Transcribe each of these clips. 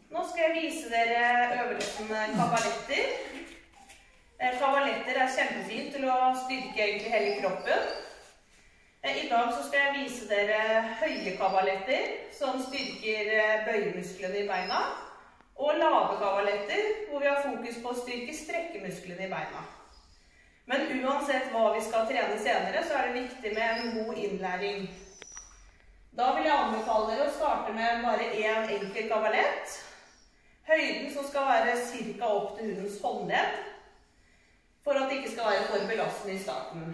Nå skal jeg vise dere øvelsen kavaletter. Kavaletter er kjempefint til å styrke egentlig hele kroppen. I dag så skal jeg vise dere høye kavaletter som styrker bøyemusklene i beina, og lave kavaletter hvor vi har fokus på å styrke strekkemusklene i beina. Men uansett hva vi skal trene senere, så er det viktig med en god innlæring. Da vil jeg anbefale dere å starte med bare en enkel kavalett. Høyden som skal være cirka opp til hundens håndledd, for at det ikke skal være for belastende i starten.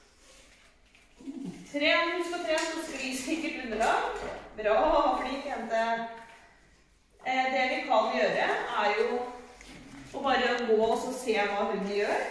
Husk å trene, så skli sikkert underlag. Bra, flink jente. Det vi kan gjøre er jo å bare gå og se hva hunden gjør.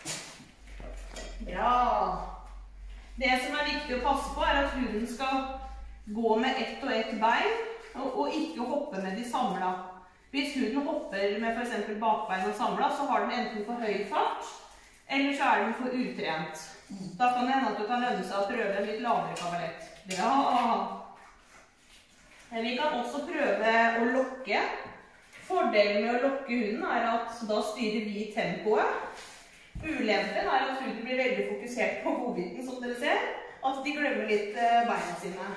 Bra. Det som er viktig å passe på er at hunden skal gå med ett og ett bein, og ikke hoppe med de samlet. Hvis hunden hopper med for eksempel bakbein og samlet, så har den enten for høy fart, eller så er den for utrent. Da kan det hende at du kan lønne seg å prøve en litt lavere kavalett. Bra! Vi kan også prøve å lokke. Fordelen med å lokke hunden er at da styrer vi tempoet. Ulempen er at hunden blir veldig fokusert på godbiten, som dere ser, at de glemmer litt beina sine.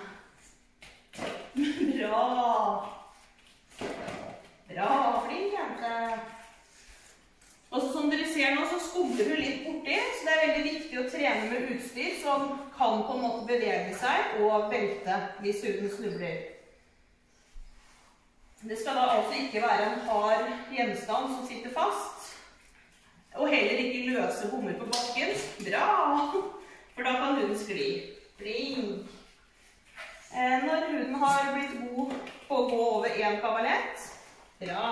Bra! Bra, flink jente. Og som dere ser nå, så skumler hun litt borti, så det er veldig viktig å trene med utstyr som kan på en måte bevege seg og velte hvis hunden snubler. Det skal da altså ikke være en hard gjenstand som sitter fast, og heller ikke løse bommer på bakken. Bra! For da kan hunden skli. Flink! Når hunden har blitt god på å gå over en kavalett, bra!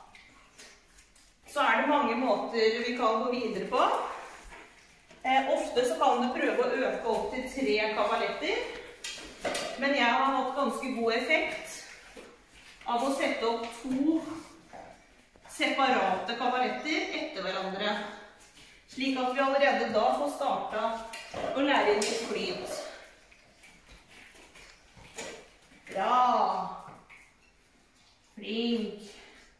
Så er det mange måter vi kan gå videre på. Ofte så kan du prøve å øke opp til 3 kavaletter, men jeg har hatt ganske god effekt av å sette opp 2 separate kavaletter etter hverandre, slik at vi allerede da får startet å lære inn litt flyt. Bra! Flink!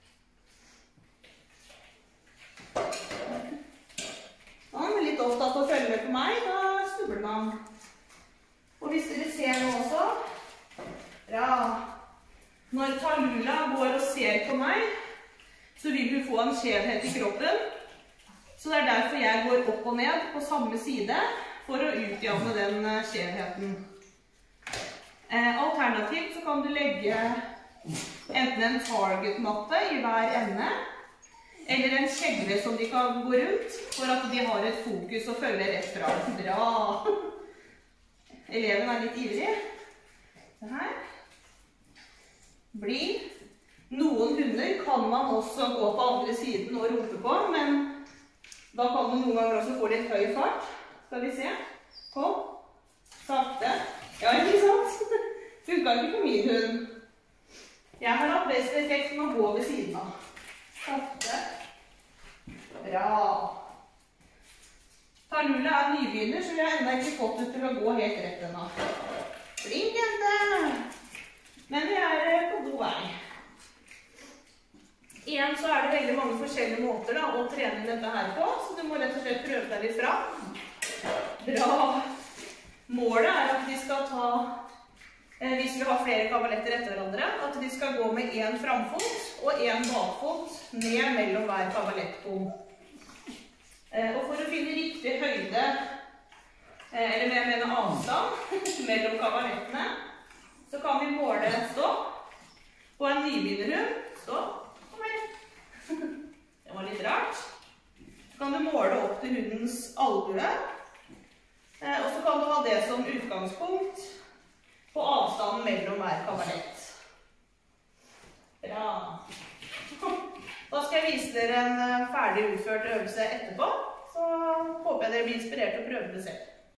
Han er litt opptatt av å følge med på meg, da snubler man. Og hvis dere ser nå også, bra. Når Tallulah går og ser på meg, så vil hun få en skjevhet i kroppen. Så det er derfor jeg går opp og ned på samme side, for å utjevne den skjevheten. Alternativt så kan du legge enten en target-matte i hver ende, eller en kjegle som de kan gå rundt, for at de har et fokus og følger rett fra. Bra! Eleven er litt ivrig. Se her. Bli. Noen hunder kan man også gå på andre siden og rope på, men da kan du noen ganger også få litt høy fart. Skal vi se. Kom. Sakte. Ja, ikke sant? Funker ikke på min hund. Jeg har hatt best effekt med å gå ved siden av. Sakte. Bra. Tallulah er nybegynner, så vi har enda ikke fått ut til å gå helt rett ennå. Flink jente! Men vi er på god vei. Igjen så er det veldig mange forskjellige måter da, å trene dette her på, så du må rett og slett prøve deg litt fram. Bra! Målet er at vi skal ta, hvis vi har flere kavaletter etter hverandre, at vi skal gå med en framfot og en bakfot ned mellom hver kavalettpom. Og for å finne riktig høyde, eller jeg mener avstand mellom kavalettene, så kan vi måle stopp på en nybegynnerhund. Stopp. Kom her. Det var litt rart. Så kan du måle opp til hundens albue, og så kan du ha det som utgangspunkt på avstanden mellom hver kavalett. Bra. Da skal jeg vise dere en ferdig utført øvelse etterpå, så håper jeg dere blir inspirert til å prøve det selv.